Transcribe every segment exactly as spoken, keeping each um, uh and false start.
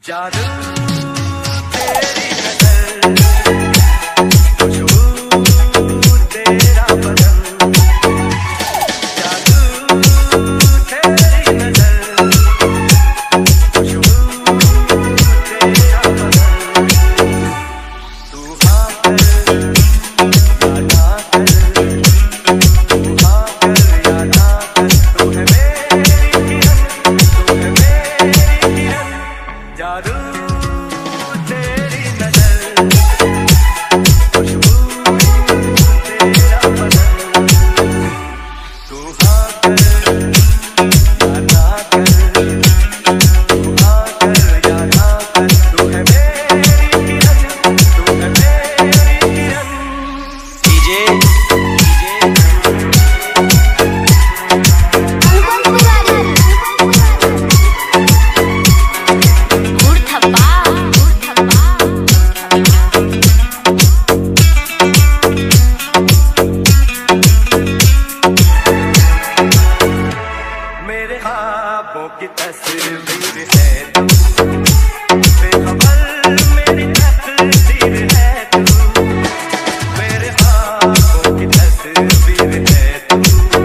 जादू तेरी नजर, खुशबू तेरा बदन, जादू तेरी नजर, खुशबू तेरा बदन, तू हाँ कर या ना कर, तू हाँ कर या ना कर, तू है मेरी किरण, तू है मेरी किरण, जादू तेरी नजर, खुशबू तेरा बदन, तू हाँ कर या ना कर, तू हाँ कर या ना कर, तू है मेरी किरण, तू है मेरी किरण। डीजे मेरे ख्वाबों की तस्वीर है तू, बेखबर मेरी तकदीर है तू, मेरे ख्वाबों की तस्वीर है तू,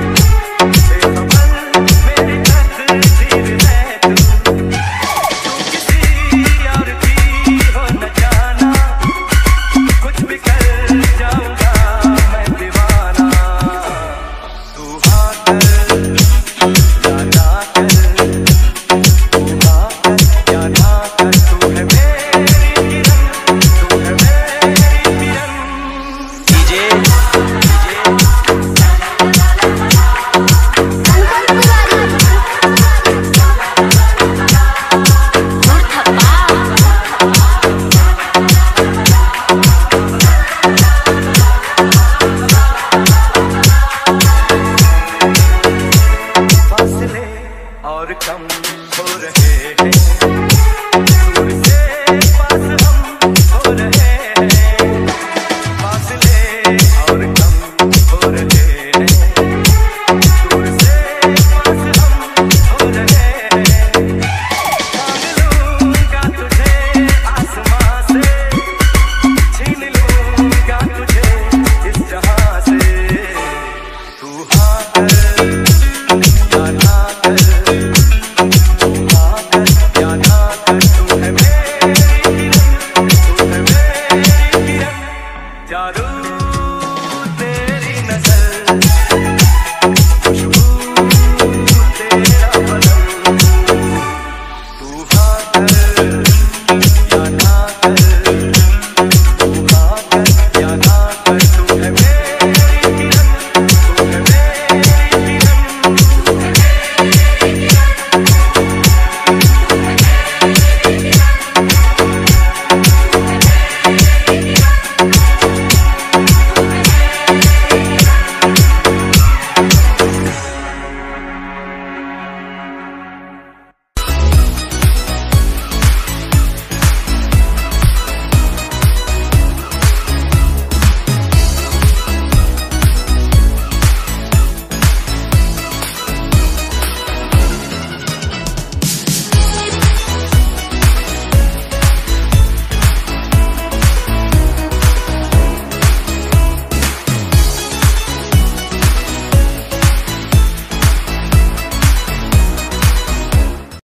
बेखबर मेरी तकदीर है तू, तू किसी और की हो न जाना, कुछ भी कर जाऊंगा मैं दीवाना, तू हाँ कर या ना कर, तू हाँ कर या ना कर, तू है मेरी किरण, तू है मेरी किरण। डीजे फासले और कम